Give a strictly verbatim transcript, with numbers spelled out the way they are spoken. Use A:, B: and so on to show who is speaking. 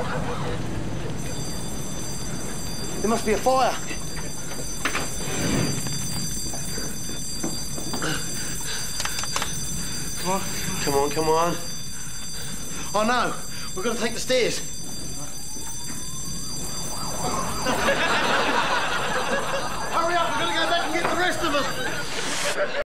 A: There must be a fire. Come on.
B: Come on, come on.
A: Oh, no. We've got to take the stairs. Hurry up, we're going to go back and get the rest of them.